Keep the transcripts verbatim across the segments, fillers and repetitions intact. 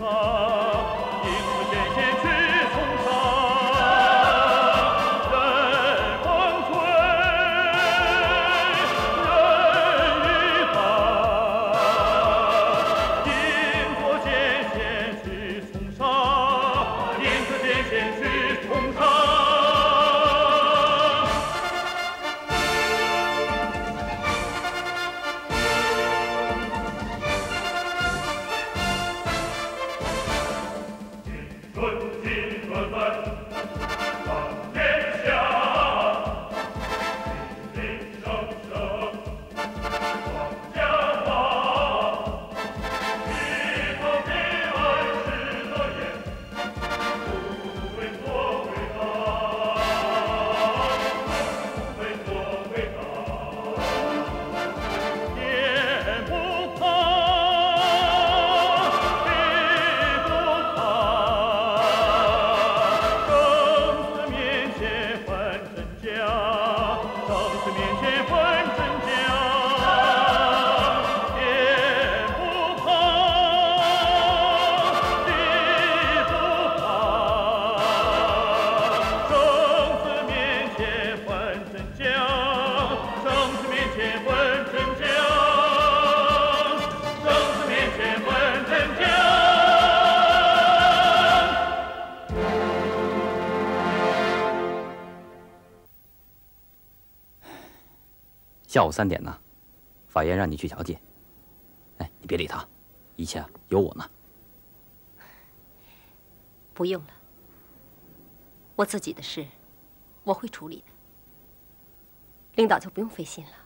下午三点呢，法院让你去调解。哎，你别理他，一切有我呢。 不用了，我自己的事我会处理的，领导就不用费心了。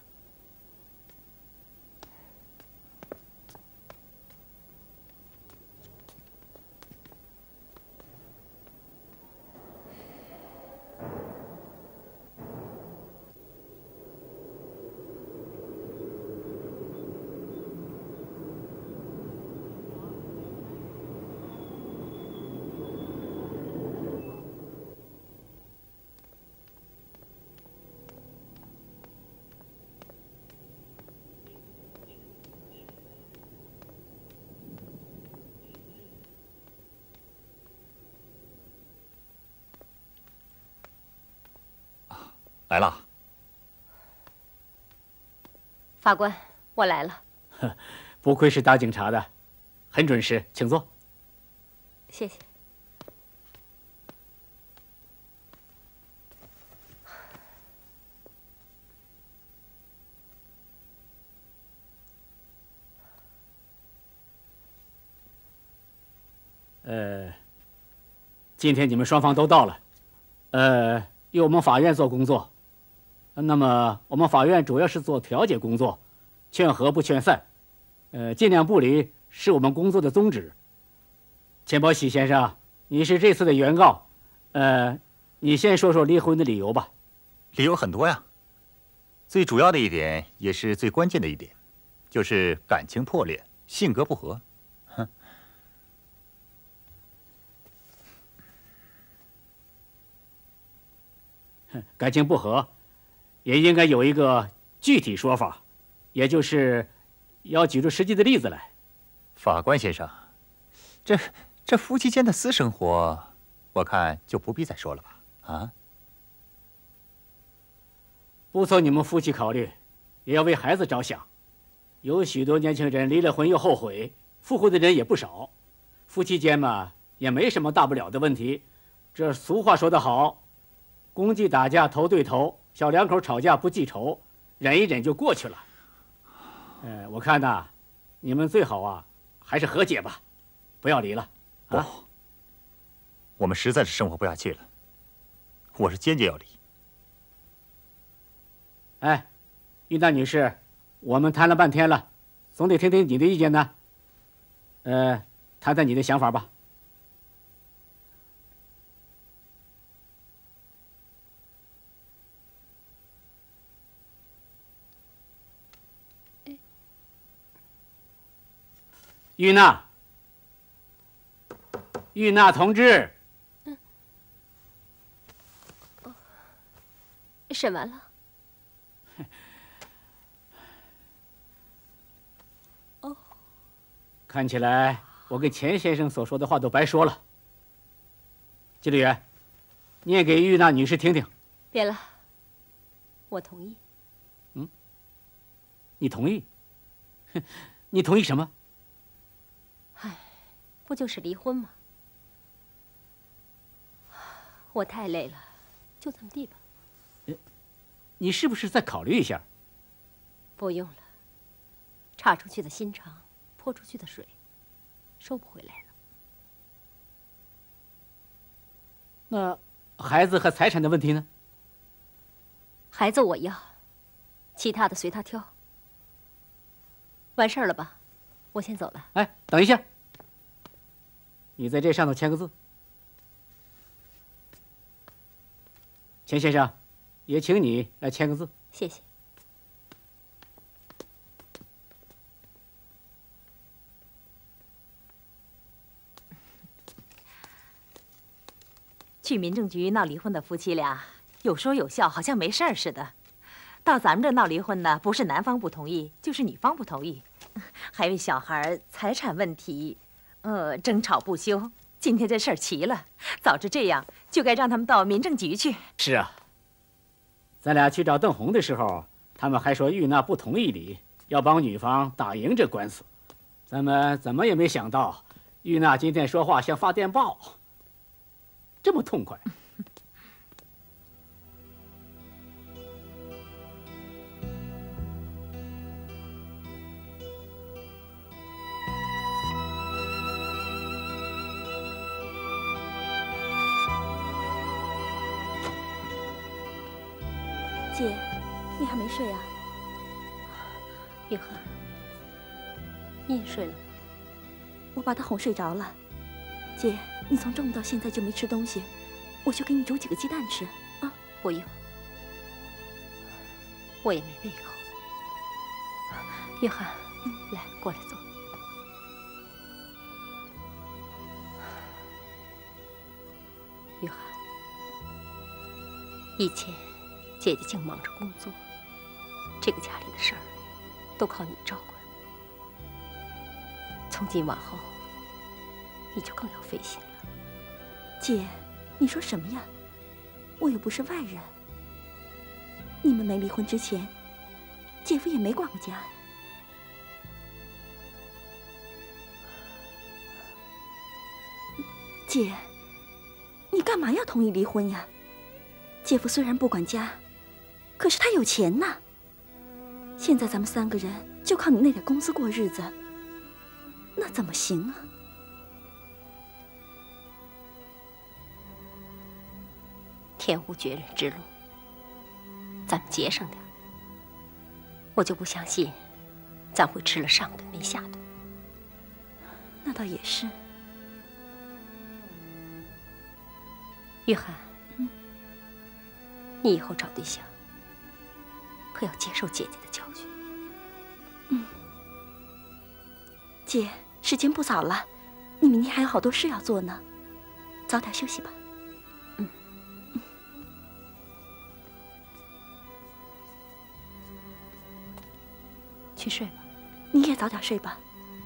来了， 法官，我来了。 不愧是当警察的，很准时，请坐。 谢谢。 呃，今天你们双方都到了，呃，由我们法院做工作。那么我们法院主要是做调解工作，劝和不劝散，呃，尽量不离是我们工作的宗旨。钱宝喜先生，你是这次的原告，呃，你先说说离婚的理由吧。 理由很多呀，最主要的一点也是最关键的一点，就是感情破裂，性格不合。哼， 感情不合。也应该有一个具体说法，也就是要举出实际的例子来。 法官先生，这这夫妻间的私生活，我看就不必再说了吧？啊？ 不从你们夫妻考虑，也要为孩子着想。有许多年轻人离了婚又后悔，复婚的人也不少。夫妻间嘛，也没什么大不了的问题。这俗话说得好，公鸡打架头对头。小两口吵架不记仇，忍一忍就过去了。呃，我看呐，你们最好啊，还是和解吧，不要离了。啊， 不，我们实在是生活不下去了，我是坚决要离。 哎，玉娜女士，我们谈了半天了，总得听听你的意见呢。呃，谈谈你的想法吧。玉娜，玉娜同志， 嗯，哦，审完了。 哦，看起来我我跟钱先生所说的话都白说了。纪律员，念给玉娜女士听听。 别了，我同意。 嗯，你同意？你同意什么？ 唉，不就是离婚吗？我太累了，就这么地吧。 你是不是再考虑一下？ 不用了，岔出去的心肠，泼出去的水，收不回来了。 那孩子和财产的问题呢？ 孩子我要，其他的随他挑。完事儿了吧？我先走了。 哎，等一下，你在这上头签个字。钱先生，也请你来签个字。 谢谢。 去民政局闹离婚的夫妻俩有说有笑，好像没事儿似的。到咱们这闹离婚呢，不是男方不同意，就是女方不同意，还为小孩财产问题，呃，争吵不休。今天这事儿齐了，早知这样，就该让他们到民政局去。 是啊，咱俩去找邓红的时候，他们还说玉娜不同意离，要帮女方打赢这官司。咱们怎么也没想到，玉娜今天说话像发电报，这么痛快。 姐，你还没睡啊？ 玉涵，你也睡了吗？ 我把他哄睡着了。姐，你从中午到现在就没吃东西，我就给你煮几个鸡蛋吃啊。 不用，我也没胃口。玉涵，嗯，来，过来坐。玉涵，以前姐姐净忙着工作，这个家里的事儿都靠你照管。从今往后，你就更要费心了。 姐，你说什么呀？我又不是外人。你们没离婚之前，姐夫也没管过家呀。姐，你干嘛要同意离婚呀？姐夫虽然不管家，可是他有钱呐。现在咱们三个人就靠你那点工资过日子，那怎么行啊？ 天无绝人之路，咱们节省点，我就不相信咱会吃了上顿没下顿。 那倒也是。 玉涵， 嗯， 你以后找对象可要接受姐姐的教训。 嗯，姐，时间不早了，你明天还有好多事要做呢，早点休息吧。 嗯嗯， 去睡吧。 你也早点睡吧。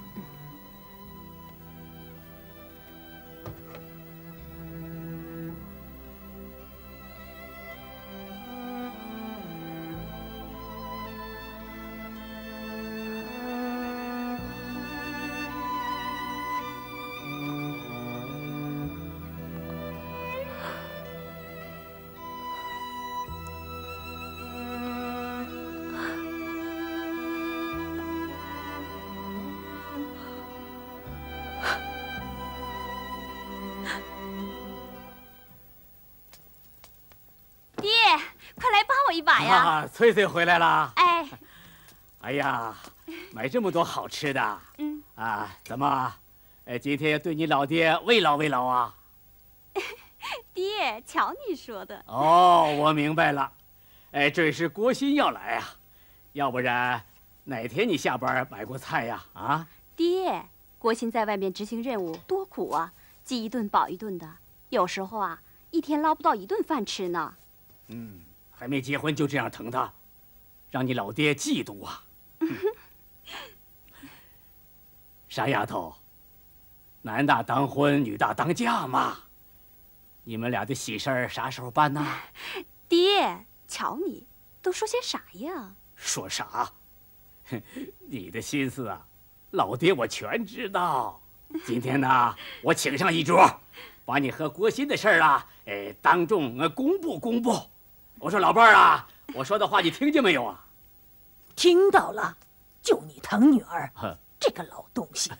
一把呀！ 啊，翠翠回来了。 哎， 哎呀，买这么多好吃的。 嗯啊，怎么，哎，今天对你老爹慰劳慰劳啊？ 爹，瞧你说的。 哦，我明白了。哎，这是国新要来啊，要不然哪天你下班买过菜呀？啊？ 爹，国新在外面执行任务多苦啊，饥一顿饱一顿的，有时候啊，一天捞不到一顿饭吃呢。 嗯。还没结婚就这样疼他，让你老爹嫉妒啊！傻丫头， 男大当婚，女大当嫁嘛。你们俩的喜事儿啥时候办呢？ 爹，瞧你都说些啥呀？ 说啥？你的心思啊，老爹我全知道。今天呢，我请上一桌，把你和国新的事儿啊，哎，当众呃公布公布。我说老伴儿啊，我说的话你听见没有啊？ 听到了，就你疼女儿，这个老东西。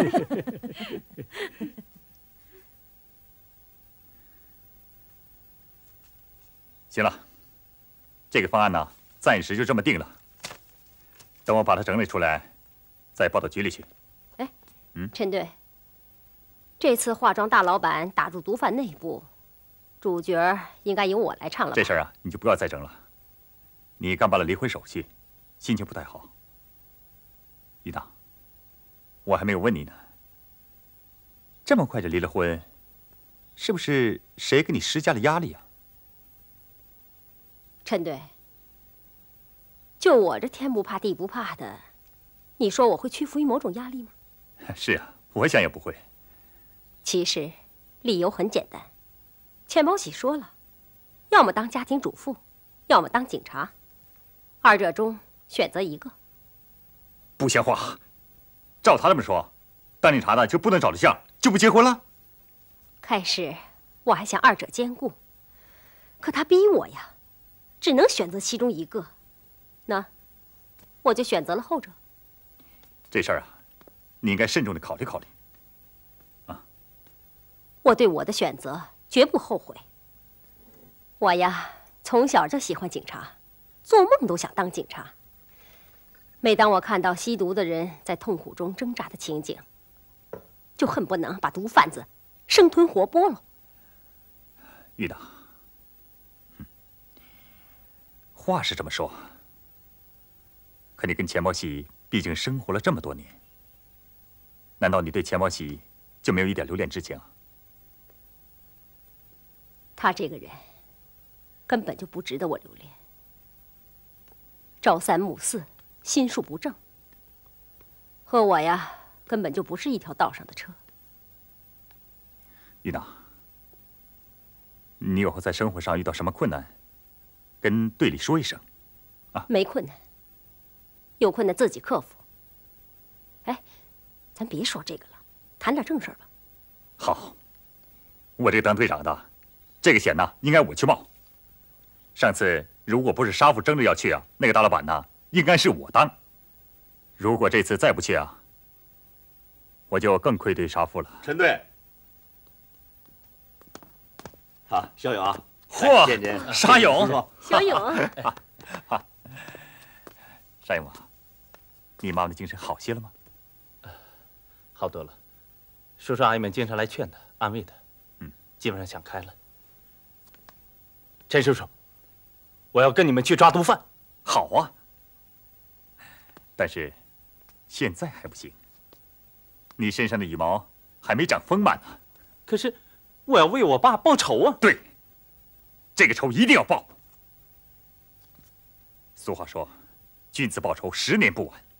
行了，这个方案呢，暂时就这么定了。等我把它整理出来，再报到局里去。 哎， 嗯， 陈队，这次化妆大老板打入毒贩内部，主角应该由我来唱了吧？ 这事儿啊，你就不要再争了。你刚办了离婚手续，心情不太好。一娜，我还没有问你呢，这么快就离了婚，是不是谁给你施加了压力啊？ 陈队，就我这天不怕地不怕的，你说我会屈服于某种压力吗？ 是啊，我想也不会。 其实理由很简单，钱宝喜说了，要么当家庭主妇，要么当警察，二者中选择一个。 不像话！照他这么说，当警察的就不能找对象，就不结婚了？ 开始我还想二者兼顾，可他逼我呀，只能选择其中一个。那我就选择了后者。 这事儿啊，你应该慎重的考虑考虑。啊， 我对我的选择绝不后悔。我呀，从小就喜欢警察，做梦都想当警察。每当我看到吸毒的人在痛苦中挣扎的情景，就恨不能把毒贩子生吞活剥了。 玉娜，话是这么说，可你跟钱宝喜毕竟生活了这么多年，难道你对钱宝喜就没有一点留恋之情啊？ 他这个人根本就不值得我留恋，朝三暮四，心术不正，和我呀根本就不是一条道上的车。 玉娜，你以后在生活上遇到什么困难，跟队里说一声，啊？ 没困难，有困难自己克服。哎，咱别说这个了，谈点正事儿吧。 好，我这个当队长的，这个险呢应该我去冒。上次如果不是杀父争着要去啊，那个大老板呢应该是我当。如果这次再不去啊，我就更愧对杀父了。 陈队，好，肖勇啊， 嚯， 见见沙勇， 小勇， 沙勇啊，你妈妈的精神好些了吗？ 好多了，叔叔阿姨们经常来劝他、安慰他， 嗯， 基本上想开了。陈叔叔，我要跟你们去抓毒贩。 好啊，但是现在还不行，你身上的羽毛还没长丰满呢。 可是我要为我爸报仇啊！ 对，这个仇一定要报。俗话说，君子报仇，十年不晚。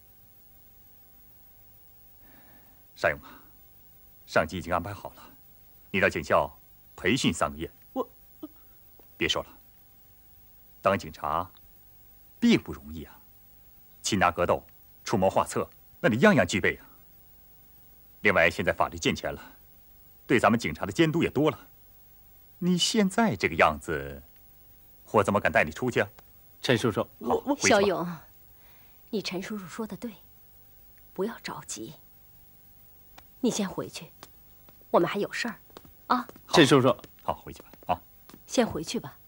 沙勇啊，上级已经安排好了，你到警校培训三个月。 我， 别说了，当警察并不容易啊，擒拿格斗、出谋划策，那你样样具备啊。另外，现在法律健全了，对咱们警察的监督也多了。你现在这个样子，我怎么敢带你出去啊？ 陈叔叔， 我我小勇，你陈叔叔说的对，不要着急。你先回去，我们还有事儿，啊。 陈叔叔， 好，回去吧，啊。 先回去吧。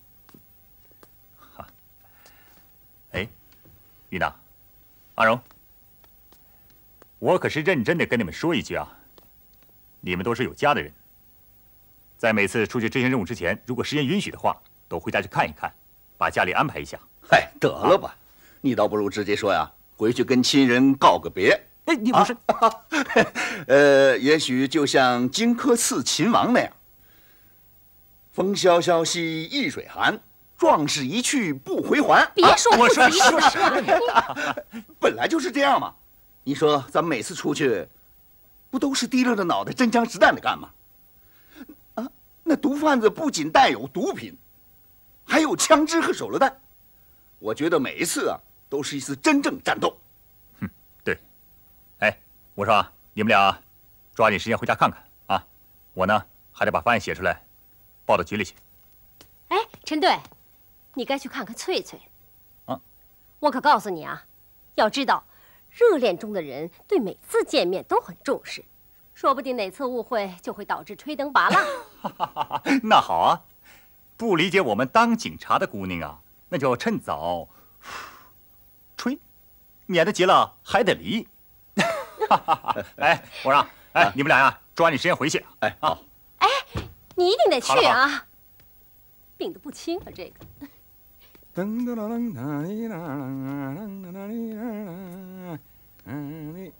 好。哎，玉娜，阿荣，我可是认真的跟你们说一句啊，你们都是有家的人，在每次出去执行任务之前，如果时间允许的话，都回家去看一看，把家里安排一下。 嗨，得了吧，你倒不如直接说呀，回去跟亲人告个别。 哎，你不是， 啊、呃，也许就像荆轲刺秦王那样，风萧萧兮易水寒，壮士一去不回还。 别说不吉利的话， 本来就是这样嘛。你说咱们每次出去， 不都是提着的脑袋真枪实弹的干吗？啊，那毒贩子不仅带有毒品，还有枪支和手榴弹。我觉得每一次啊，都是一次真正战斗。 哼，对。哎，我说啊，你们俩抓紧时间回家看看啊，我呢还得把方案写出来，报到局里去。 哎，陈队，你该去看看翠翠。 啊， 我可告诉你啊，要知道，热恋中的人对每次见面都很重视，说不定哪次误会就会导致吹灯拔蜡。 那好啊，不理解我们当警察的姑娘啊，那就趁早吹，免得急了还得离。哎，我说，哎，你们俩呀，抓紧时间回去。 哎，好。 哎，你一定得去好啊，病得不轻啊，这个。噔噔噔噔哩啦啦啦啦哩啦啦， 嗯，你，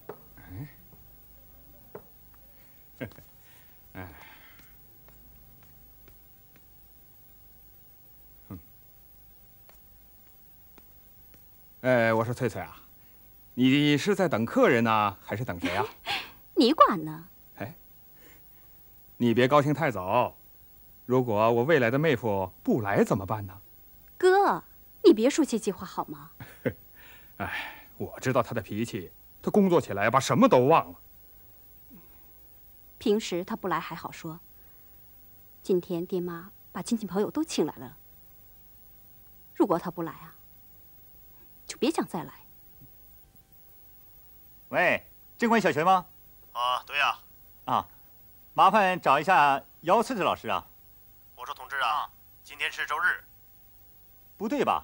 哎，哎，嗯，哎，我说翠翠啊，你是在等客人呢，还是等谁啊？ 你管呢？ 哎，你别高兴太早。如果我未来的妹夫不来怎么办呢？ 哥，你别说这句话好吗？ 哎，我知道他的脾气，他工作起来把什么都忘了。 平时他不来还好说，今天爹妈把亲戚朋友都请来了。如果他不来啊，就别想再来。 喂，这管小学吗？ 啊，对呀。 啊，麻烦找一下姚翠翠老师啊。 我说同志啊，今天是周日。 不对吧？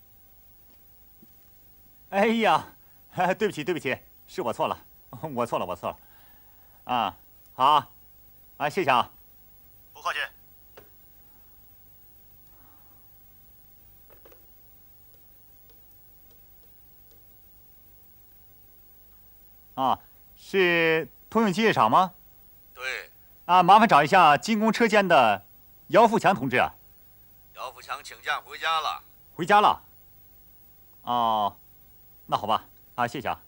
哎呀，对不起，对不起，是我错了，我错了，我错了。啊，好，啊，谢谢啊。 不客气。 啊，是通用机械厂吗？ 对。 啊，麻烦找一下精工车间的姚富强同志啊。 姚富强请假回家了。 回家了。哦，那好吧，啊，谢谢啊。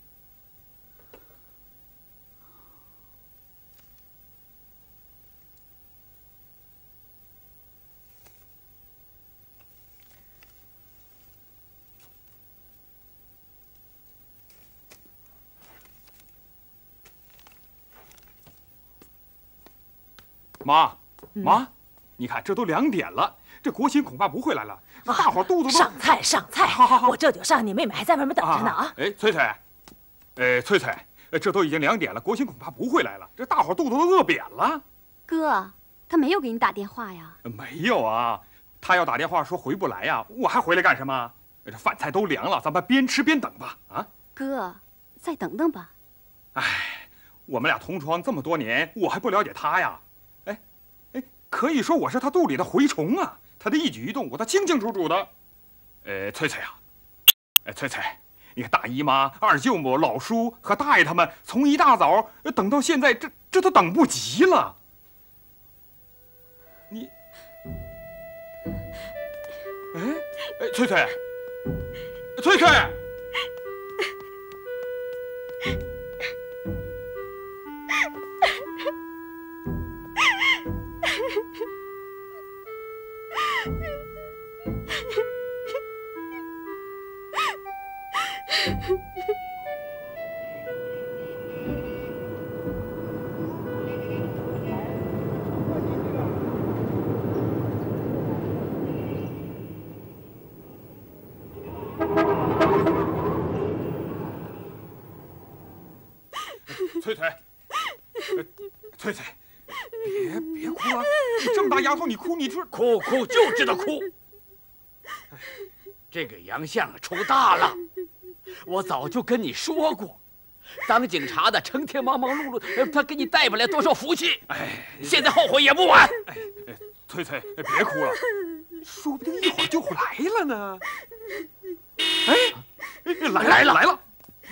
妈，妈，你看这都两点了，这国兴恐怕不会来了。大伙肚子都上菜上菜， 好好好， 我这就上，你妹妹还在外面等着呢啊！ 哎，翠翠，哎，翠翠，这都已经两点了，国兴恐怕不会来了，这大伙肚子都饿扁了。 哥，他没有给你打电话呀？ 没有啊，他要打电话说回不来呀，我还回来干什么？这饭菜都凉了，咱们边吃边等吧。啊， 哥，再等等吧。 哎，我们俩同床这么多年，我还不了解他呀？哎，哎，可以说我是他肚里的蛔虫啊。他的一举一动，我都清清楚楚的。呃，翠翠啊，哎，翠翠，你看大姨妈、二舅母、老叔和大爷他们从一大早等到现在，这这都等不及了。你，哎哎，翠翠，翠翠。翠翠，呃、翠翠，别别哭了！你这么大丫头，你哭，你说哭哭就知道哭。这个洋相出大了，我早就跟你说过，当警察的成天忙忙碌碌，他给你带不来多少福气。哎，现在后悔也不晚。 哎，翠翠，别哭了，说不定一会儿就来了呢。哎，来来了来了！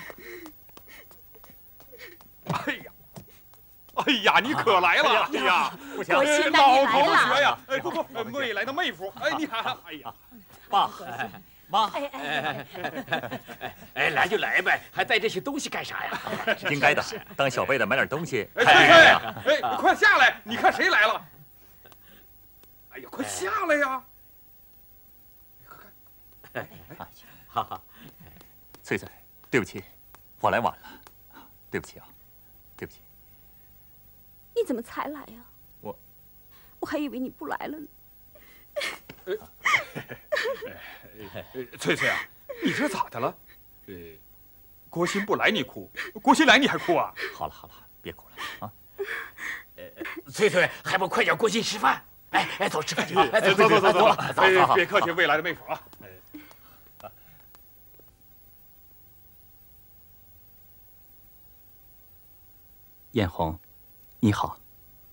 哎呀，哎呀，你可来了！哎呀， 不行， 老同学呀，哎，不不，未来的妹夫，哎，你看，哎呀， 爸， 妈， 哎哎哎哎，来就来呗，还带这些东西干啥呀？ 应该的，当小辈的买点东西。 哎，翠翠呀，哎，快下来！你看谁来了？哎呀，快下来呀！快看！ 哎，好好。 翠翠，对不起，我来晚了，对不起啊，对不起。 你怎么才来呀？ 我， 我还以为你不来了呢。 翠翠啊，你这咋的了？呃，国新不来你哭，国新来你还哭啊？ 好了好了，别哭了啊！ 呃，翠翠，还不快点国新吃饭？哎哎，走吃饭去！ 哎，走走走走走了，哎，别客气，未来的妹夫啊。 艳红，你好。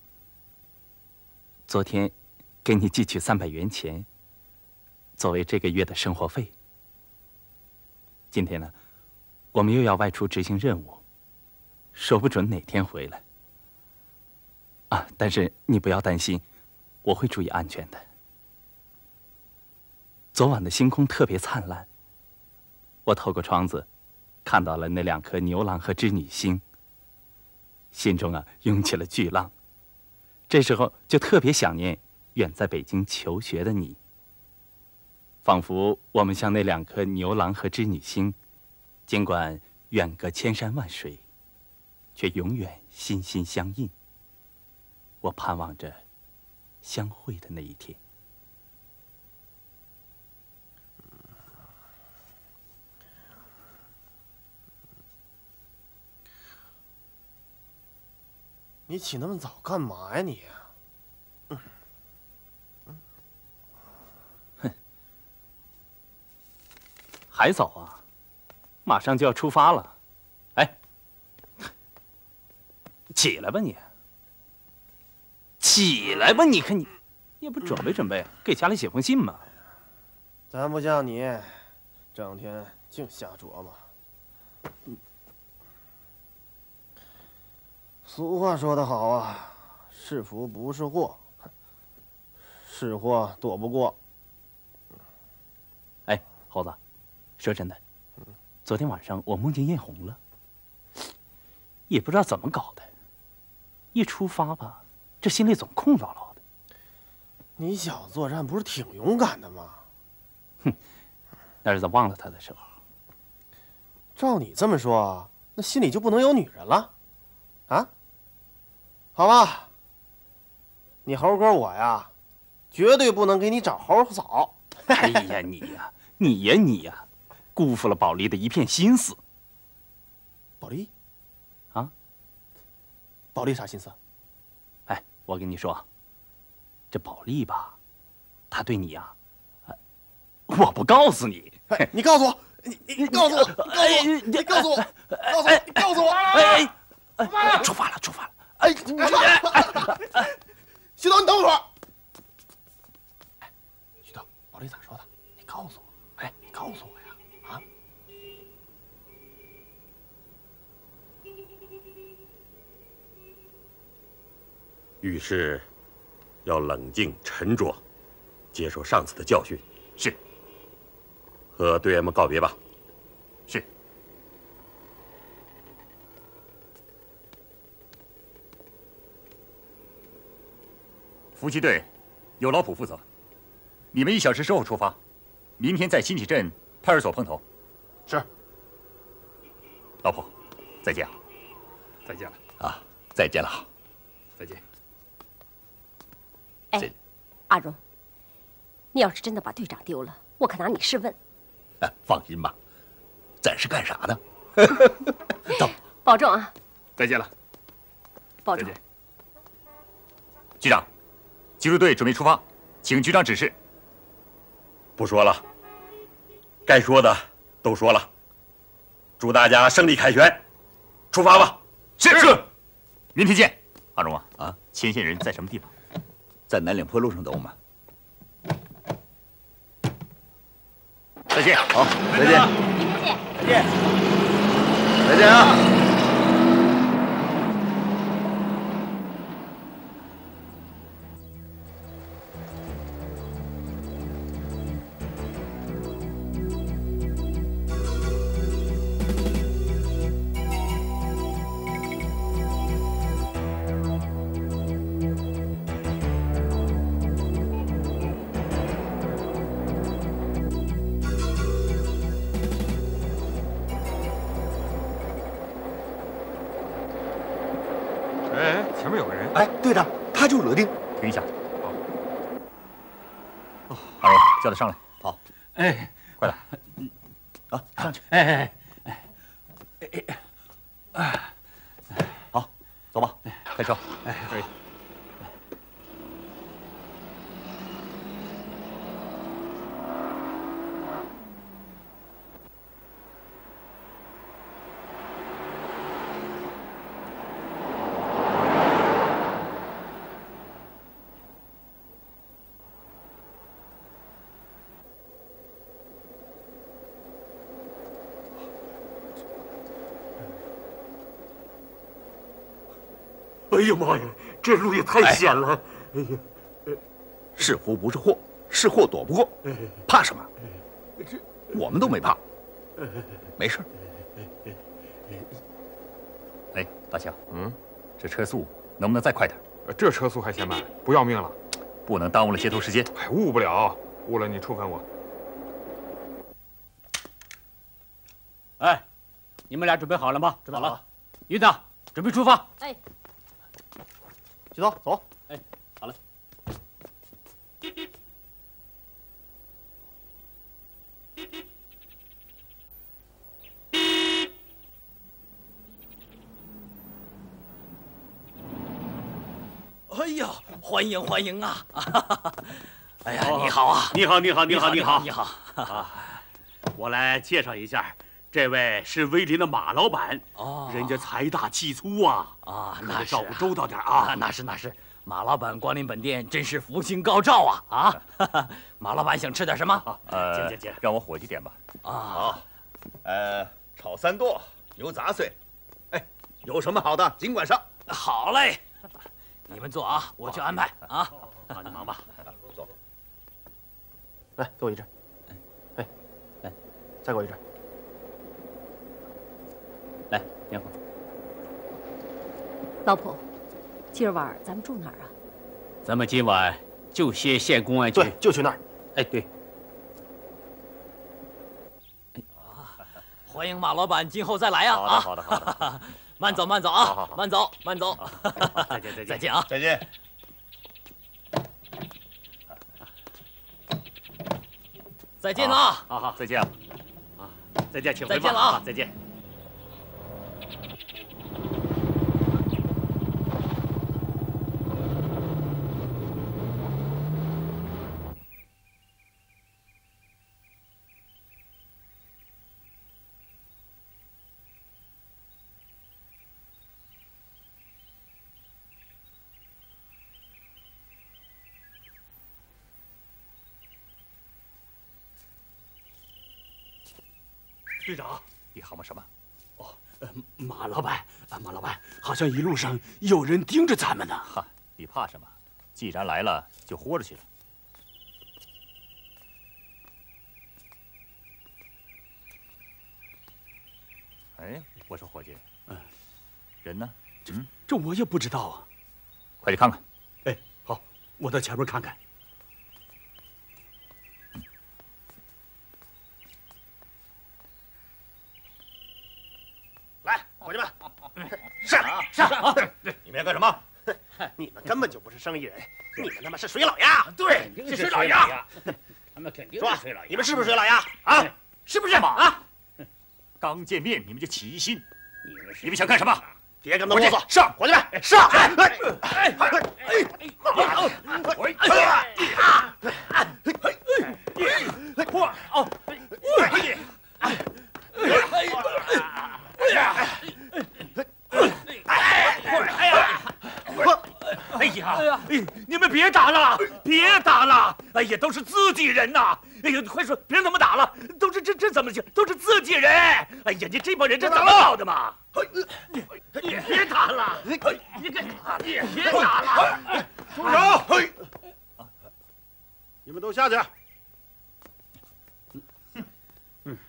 昨天给你寄去三百元钱，作为这个月的生活费。今天呢，我们又要外出执行任务，说不准哪天回来。啊，但是你不要担心，我会注意安全的。昨晚的星空特别灿烂，我透过窗子看到了那两颗牛郎和织女星，心中啊涌起了巨浪。这时候就特别想念远在北京求学的你，仿佛我们像那两颗牛郎和织女星，尽管远隔千山万水，却永远心心相印。我盼望着相会的那一天。 你起那么早干嘛呀你？嗯嗯、哼，还早啊，马上就要出发了。哎，起来吧你，起来吧！你看你，也不准备准备，给家里写封信嘛。 咱不像你，整天净瞎琢磨。嗯。俗话说得好啊，是福不是祸，是祸躲不过。 哎，猴子，说真的，昨天晚上我梦见艳红了，也不知道怎么搞的，一出发吧，这心里总空落落的。 你小子作战不是挺勇敢的吗？ 哼，那是在忘了他的时候。 照你这么说，那心里就不能有女人了，啊？好吧，你猴哥我呀，绝对不能给你找猴嫂。 哎呀，你呀，你呀，你呀，辜负了宝莉的一片心思。 宝莉， 啊？ 宝莉啥心思？ 哎，我跟你说，这宝莉吧，她对你呀，我不告诉你。 哎，你告诉我，你你你告诉我，你告诉我，告诉我，你告诉我，告诉我。 哎哎，出发了，出发了。哎， 徐导，你等会儿。哎，徐导，宝莉咋说的？你告诉我。哎，你告诉我呀！啊！ 遇事要冷静沉着，接受上次的教训。 是。 和队员们告别吧。 是。伏击队由老普负责，你们一小时之后出发，明天在新起镇派出所碰头。 是。 老普，再见。 再见了啊！再见了。 再见。 哎，阿荣，你要是真的把队长丢了，我可拿你试问。 哎，放心吧，咱是干啥的？走， 保重啊！ 再见了。 保重。 局长。急救队准备出发，请局长指示。 不说了，该说的都说了。祝大家胜利凯旋，出发吧！ 是是，明天见。阿荣啊啊，牵线人在什么地方？ 在南岭坡路上等我们。 再见。 好，再见。 明天见。 再见。再见啊！ 前面有个人。 哎，队长，他就是罗定。 停一下。哦，二位叫他上来。 好。 哎， 快点。 啊，上去。 哎哎哎哎哎。好，走吧，开车。 哎，可以。 哎呀妈呀，这路也太险了！哎呀， 是福不是祸，是祸躲不过，怕什么？我们都没怕，没事。 哎，大强，嗯，这车速能不能再快点？ 这车速还嫌慢，不要命了？ 不能耽误了接头时间。 哎，误不了，误了你处分我。 哎，你们俩准备好了吗？准备好了。于子，准备出发。 哎。 去走走。 哎，好了。 哎呀，欢迎欢迎啊！哎呀，你好啊！ 你好，你好，你好， 你好， 你好啊！我来介绍一下，这位是威林的马老板。 哦， 人家财大气粗啊！ 啊， 那照顾周到点啊！ 那是那是，马老板光临本店，真是福星高照啊！啊，马老板想吃点什么？ 呃， 进进进， 让我伙计点吧。 啊， 好，呃，炒三剁，牛杂碎。哎，有什么好的尽管上。 好嘞。你们坐啊，我去安排啊。 好，你忙吧。 走。 来，给我一只。哎，来，再给我一只。 来，点火。 老婆，今儿晚咱们住哪儿啊？ 咱们今晚就歇县公安局。 对，就去那儿。 哎，对。 啊，欢迎马老板今后再来呀！ 啊，好的，好的，好的。 慢走，慢走啊！慢走，慢走。 再见，再见， 再见啊！ 再见。 再见啊！ 好好， 再见啊！ 啊，再见，请再见了啊！ 再见。 队长，你喊我什么？ 哦，呃，马老板，啊，马老板，好像一路上有人盯着咱们呢。 哈，你怕什么？既然来了，就豁出去了。哎，我说伙计，嗯，人呢？ 嗯，这我也不知道啊。 快去看看。 哎，好，我到前面看看。 来，伙计们，上上！你们要干什么？你们根本就不是生意人，你们他妈是水老鸭！ 对，是水老鸭。他们肯定是水老鸭。 你们是不是水老鸭啊？是不是啊？ 刚见面你们就起疑心，你们想干什么？ 别跟他啰嗦，上！伙计们，上！哎哎哎哎！ 哎呀，哎，你们别打了，别打了！哎呀，都是自己人呐！哎呀，快说，别怎么打了？都是这这怎么行？都是自己人！哎呀，你这帮人这怎么搞的嘛？你你别打了！你你别别打了！ 住手！你们都下去。嗯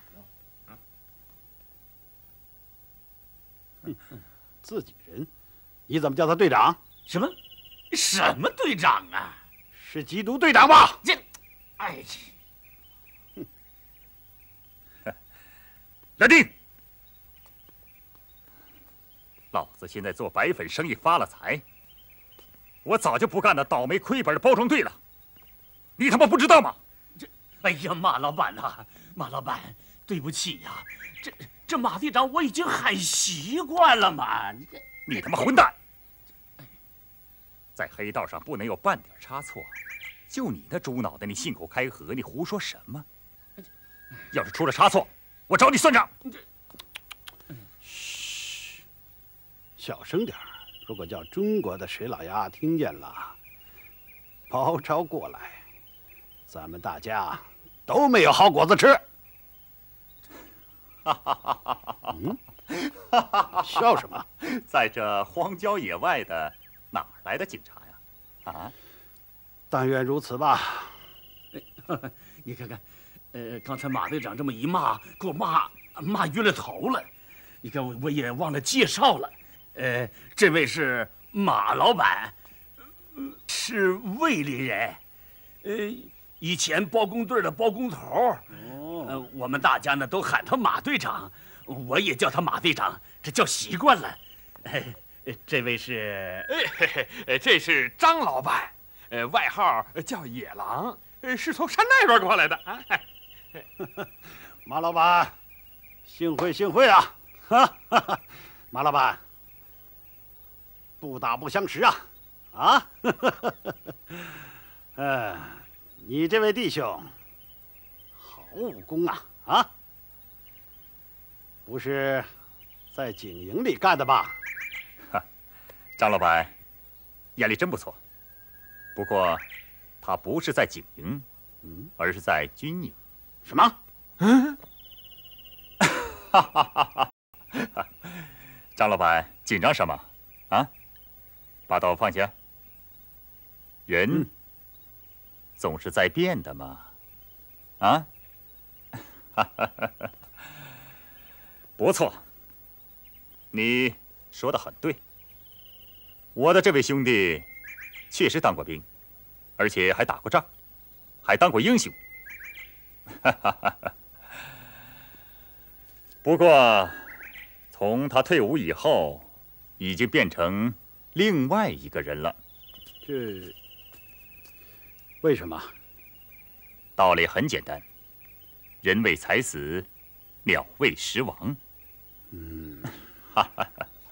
嗯，自己人，你怎么叫他队长？ 什么？什么队长啊？ 是缉毒队长吧？ 这，哎， 来定！老子现在做白粉生意发了财， 我早就不干那倒霉亏本的包装队了，你他妈不知道吗？ 这，哎呀，马老板呐、啊，马老板，对不起呀、啊，这这马队长我已经喊习惯了嘛。 你他妈混蛋！在黑道上不能有半点差错，就你那猪脑袋，你信口开河，你胡说什么？要是出了差错，我找你算账。 嘘，小声点儿，如果叫中国的水老鸭听见了，包抄过来，咱们大家都没有好果子吃。嗯，笑什么？ 在这荒郊野外的，哪来的警察呀？啊， 但愿如此吧。 你看看，呃，刚才马队长这么一骂，给我骂骂晕了头了。你看我我也忘了介绍了，呃，这位是马老板，是卫里人，呃，以前包工队的包工头。哦，呃，我们大家呢都喊他马队长，我也叫他马队长，这叫习惯了。哎，这位是， 哎嘿嘿，这是张老板，呃，外号叫野狼，呃，是从山那边过来的啊。 马老板，幸会幸会啊！哈哈，马老板，不打不相识啊！啊，呃，你这位弟兄，好武功啊！啊，不是在警营里干的吧？ 哈，张老板眼力真不错。不过，他不是在警营，嗯，而是在军营。 什么？嗯？ 哈哈哈哈！张老板紧张什么？啊？把刀放下。人、嗯、总是在变的嘛。啊？哈哈哈哈！不错，你说的很对。我的这位兄弟确实当过兵，而且还打过仗，还当过英雄。哈哈哈哈！不过，从他退伍以后，已经变成另外一个人了。 这为什么？ 道理很简单，人为财死，鸟为食亡。嗯，哈哈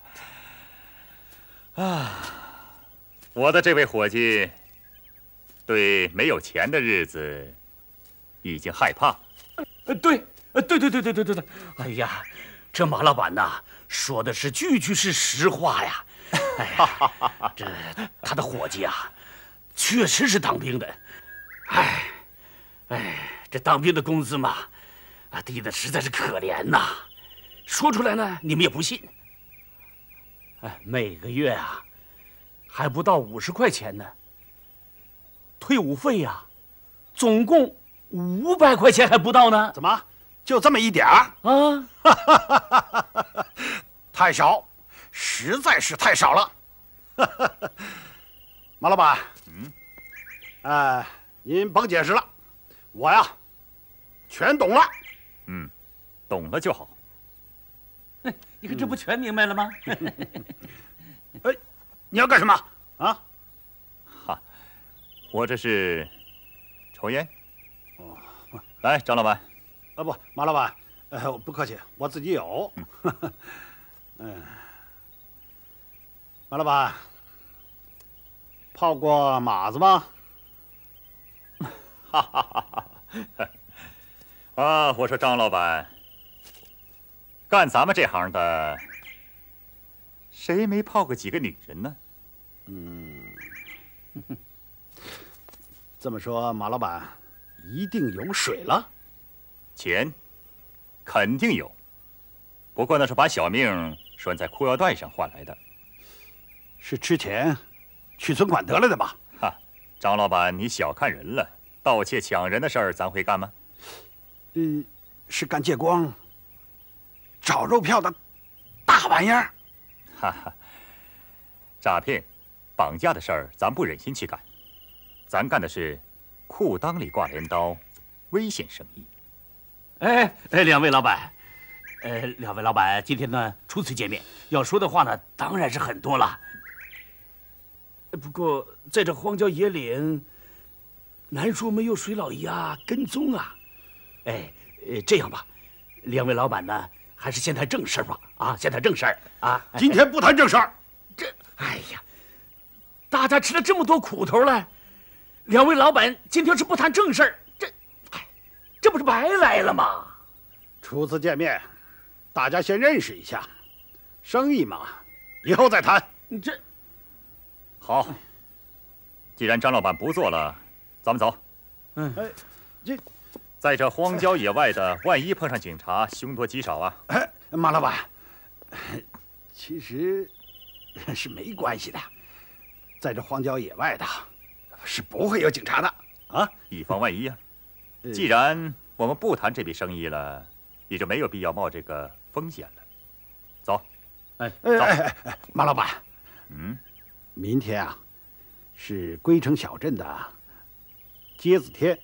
哈。啊，我的这位伙计，对没有钱的日子已经害怕了。 呃，对。呃，对对对对对对对，哎呀，这马老板呐，说的是句句是实话呀。哎呀，这他的伙计啊，确实是当兵的。哎，哎，这当兵的工资嘛，啊，低的实在是可怜呐。说出来呢，你们也不信。哎，每个月啊，还不到五十块钱呢。退伍费呀、啊，总共五百块钱还不到呢。 怎么？就这么一点儿啊？太少，实在是太少了。马老板，嗯，哎，您甭解释了，我呀，全懂了。 嗯，懂了就好。 你看这不全明白了吗？ 哎，你要干什么啊？ 哈，我这是抽烟。哦，来，张老板。 啊不，马老板，呃，不客气，我自己有。嗯，马老板，泡过马子吗？ 哈哈哈哈！啊，我说张老板，干咱们这行的，谁没泡过几个女人呢？ 嗯，这么说，马老板一定有水了。 钱肯定有，不过那是把小命拴在裤腰带上换来的。 是吃钱取存款得来的吧？ 哈，张老板，你小看人了，盗窃抢人的事儿咱会干吗？ 嗯，是干借光、找肉票的大玩意儿。 哈哈，诈骗、绑架的事儿咱不忍心去干，咱干的是裤裆里挂镰刀，危险生意。 哎哎，两位老板，呃，两位老板今天呢初次见面，要说的话呢当然是很多了。 不过在这荒郊野岭，难说没有水老鸭跟踪啊。哎，呃，这样吧，两位老板呢，还是先谈正事吧。啊，先谈正事儿啊。 今天不谈正事儿。 这，哎呀，大家吃了这么多苦头了，两位老板今天是不谈正事儿，这，哎，这不是白来了吗？ 初次见面，大家先认识一下，生意嘛，以后再谈。 你这。 好，既然张老板不做了，咱们走。 嗯，哎，这， 在这荒郊野外的，万一碰上警察，凶多吉少啊！ 哎，马老板，其实是没关系的，在这荒郊野外的，是不会有警察的啊， 以防万一啊。既然我们不谈这笔生意了，也就没有必要冒这个风险了。走， 哎，走，哎哎，马老板， 嗯。 明天啊，是归城小镇的接子天，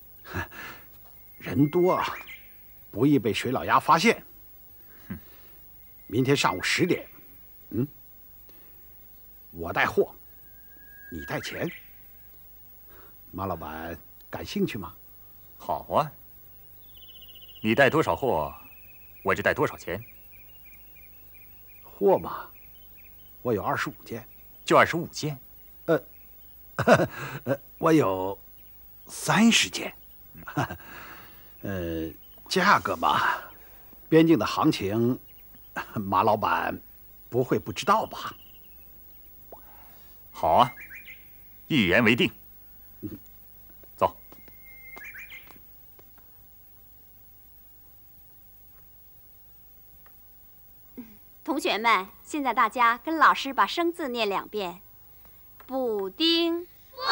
人多啊，不易被水老鸭发现。明天上午十点，嗯，我带货，你带钱。马老板感兴趣吗？ 好啊，你带多少货，我就带多少钱。 货嘛，我有二十五件。 就二十五件， 呃，呃，我有三十件，呃，价格嘛，边境的行情，马老板不会不知道吧？ 好啊，一言为定。走。 同学们，现在大家跟老师把生字念两遍：补丁，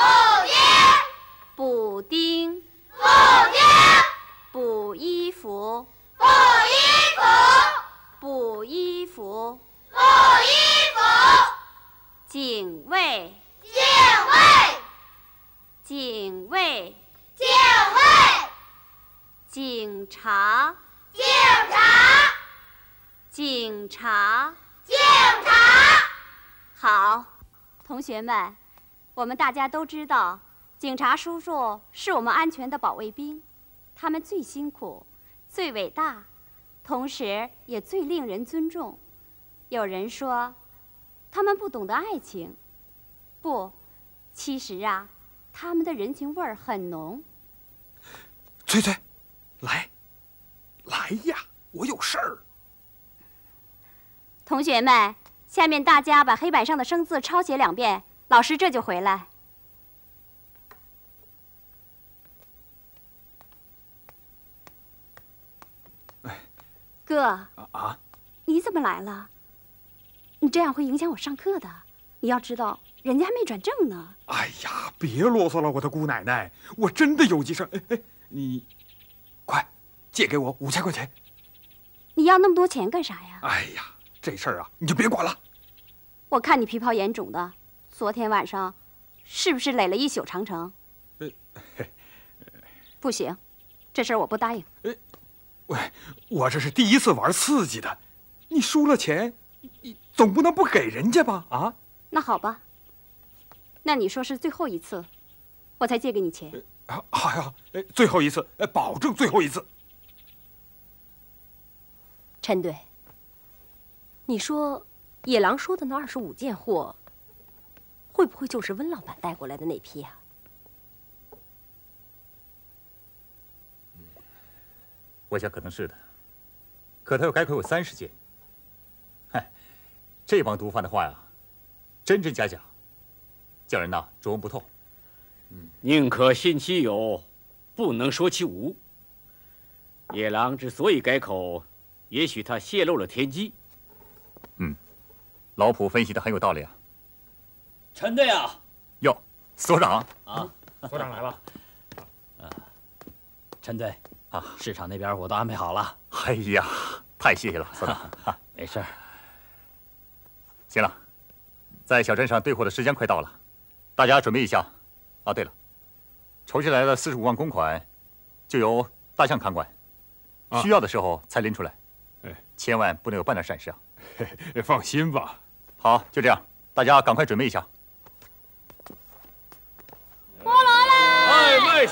补丁，补丁，补丁，补衣服，补衣服，补衣服，补衣服，警卫，警卫，警卫，警卫，警察，警察。警察，警察，好，同学们，我们大家都知道，警察叔叔是我们安全的保卫兵，他们最辛苦，最伟大，同时也最令人尊重。有人说，他们不懂得爱情，不，其实啊，他们的人情味儿很浓。 翠翠，来，来呀，我有事儿。 同学们，下面大家把黑板上的生字抄写两遍，老师这就回来。哥， 啊， 你怎么来了？你这样会影响我上课的。你要知道，人家还没转正呢。 哎呀，别啰嗦了，我的姑奶奶，我真的有急事。哎哎，你快借给我五千块钱。 你要那么多钱干啥呀？ 哎呀。这事儿啊，你就别管了。 我看你皮泡眼肿的，昨天晚上是不是垒了一宿长城？呃，不行，这事儿我不答应。 呃，喂，我这是第一次玩刺激的，你输了钱，你总不能不给人家吧？啊？ 那好吧，那你说是最后一次，我才借给你钱。 啊，好呀，哎，最后一次，哎，保证最后一次。 陈队。你说，野狼说的那二十五件货，会不会就是温老板带过来的那批呀？ 我想可能是的，可他又概括有三十件。嗨，这帮毒贩的话呀，真真假假，叫人呐琢磨不透。 嗯，宁可信其有，不能说其无。野狼之所以改口，也许他泄露了天机。 嗯，老普分析的很有道理啊。 陈队啊， 哟，所长啊， 所长来了。 啊，陈队啊，市场那边我都安排好了。 哎呀，太谢谢了，所长。 没事儿。 行了，在小镇上兑货的时间快到了，大家准备一下。啊，对了，筹集来的四十五万公款，就由大象看管，需要的时候才拎出来。哎，千万不能有半点闪失啊。 放心吧。 好，就这样，大家赶快准备一下。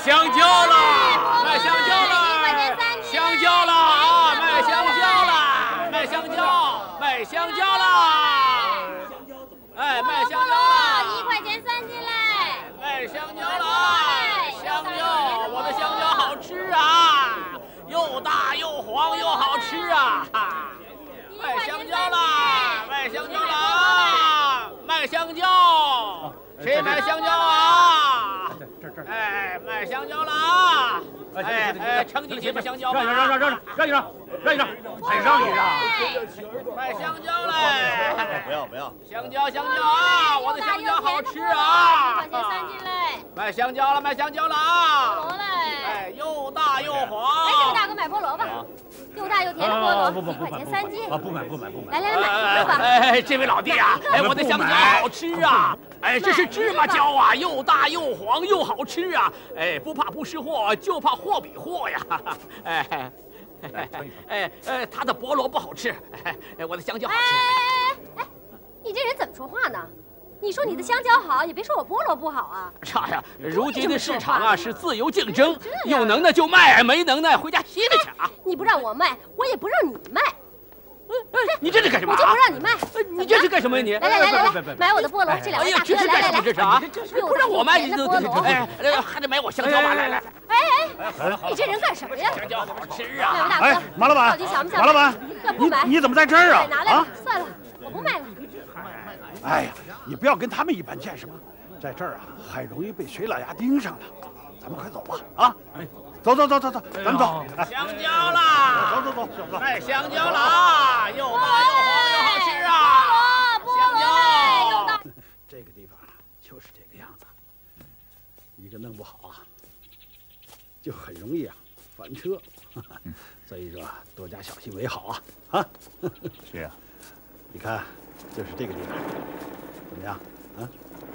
香蕉了，卖香蕉了，香蕉了啊，卖香蕉了，卖香蕉，卖香蕉了，哎，卖香蕉了， 一块钱三斤嘞， 卖香蕉了，香蕉，我的香蕉好吃啊，又大又黄又好吃啊，卖香蕉了，卖香蕉了啊，卖香蕉，谁买香蕉啊？哎，卖香蕉了啊！哎哎，称几斤的香蕉吧？让让让让让一让，让一让，还让一让！卖香蕉嘞！ 不要不要！ 香蕉香蕉啊！我的香蕉好吃啊！ 一块钱三斤嘞！ 卖香蕉了，卖香蕉了啊！ 菠萝嘞！ 哎，又大又黄。 哎，这个大哥买菠萝吧，又大又甜的菠萝，一块钱三斤。 啊，不买不买不买！ 来来来，买吧！ 哎，这位老弟啊，哎，我的香蕉好吃啊！哎，这是芝麻蕉啊，又大又黄又好吃啊！哎，不怕不识货，就怕货比货呀！哎，哎哎，他的菠萝不好吃，哎，我的香蕉好吃。 哎哎哎，你这人怎么说话呢？你说你的香蕉好，也别说我菠萝不好啊！ 啥呀？如今的市场啊是自由竞争，有能耐就卖，没能耐回家歇着去啊！ 你不让我卖，我也不让你卖。 你这是干什么？ 我就不让你卖。 你这是干什么呀？你来来来来来，买我的菠萝，这两位大哥，来来来， 这是啊！不让我卖，你都哎，还得买我香蕉吧？来来， 哎哎，你这人干什么呀？ 香蕉好吃啊！ 两位大哥， 哎，马老板， 到底想不想？ 马老板， 要不买？ 你怎么在这儿啊？ 拿来吧，算了，我不卖了。 哎呀，你不要跟他们一般见识嘛，在这儿啊，很容易被水老鸭盯上了。咱们快走吧，啊！走走走走走，咱们走。 香蕉啦！ 走走走，走。 卖香蕉了啊！又大又黄又好吃啊！香蕉又大。 这个地方就是这个样子，一个弄不好啊，就很容易啊翻车。所以说多加小心为好啊！啊。 是啊， 你看，就是这个地方，怎么样？啊？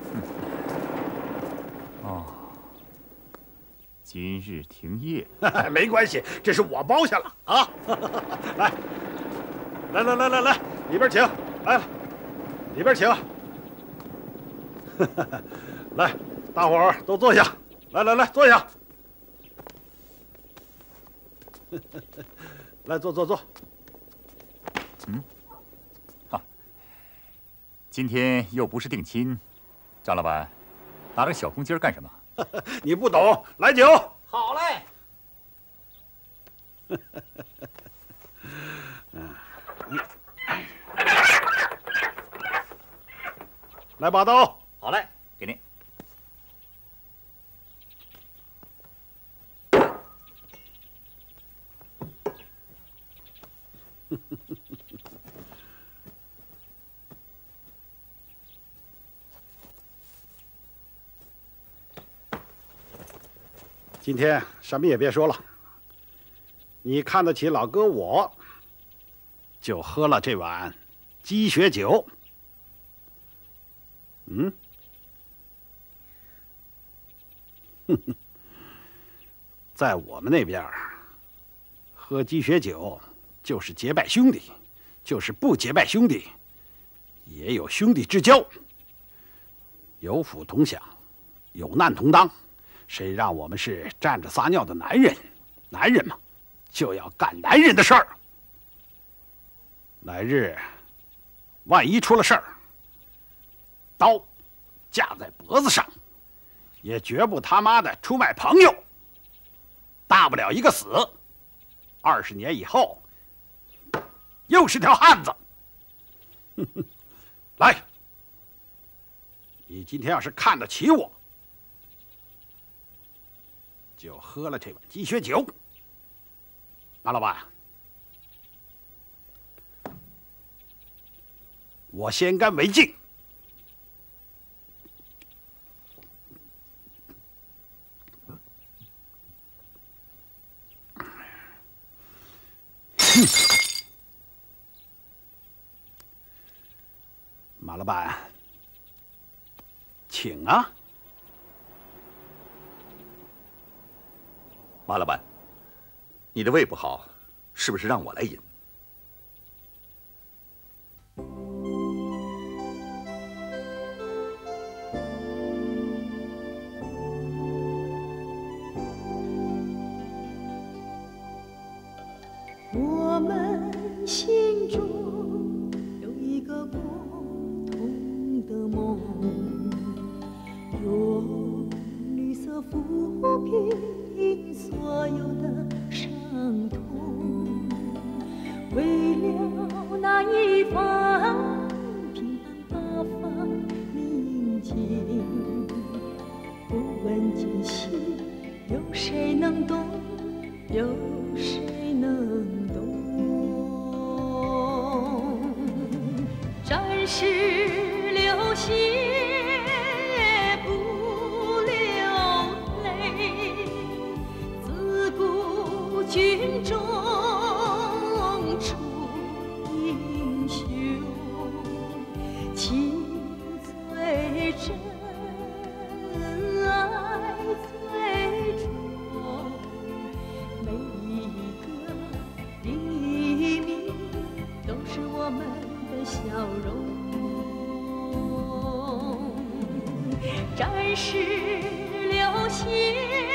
哦。今日停业， 没关系，这是我包下了啊！来，来来来来来，里边请，来，里边请。来，大伙儿都坐下，来来来，坐下。来，坐坐坐。 嗯，啊，今天又不是定亲，张老板，打这小红筋干什么？ 你不懂，来酒。 好嘞。 来把刀。 好嘞，给您。 今天什么也别说了，你看得起老哥我，就喝了这碗鸡血酒。嗯，哼哼，在我们那边喝鸡血酒就是结拜兄弟，就是不结拜兄弟，也有兄弟之交，有福同享，有难同当。谁让我们是站着撒尿的男人？男人嘛，就要干男人的事儿。来日，万一出了事儿，刀架在脖子上，也绝不他妈的出卖朋友。大不了一个死，二十年以后，又是条汉子。来，你今天要是看得起我，就喝了这碗鸡血酒。马老板，我先干为敬。马老板，请啊。 马老板，你的胃不好，是不是让我来饮？ 心中有一个共同的梦，用绿色抚平所有的伤痛，为了那一方平安八方宁静。不问艰辛，有谁能懂？有谁能懂？战士流血不流泪，自古军中出英雄，情最真，爱最重，每一个黎明都是我们的笑容。战士流血